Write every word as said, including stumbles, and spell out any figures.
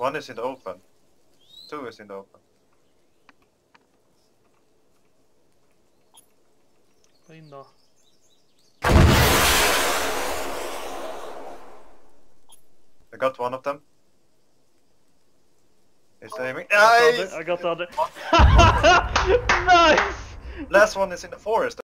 One is in the open. Two is in the open. Gå in då. I got one of them. He's aiming. I Nice! got the other. I got the other. Nice! Last one is in the forest.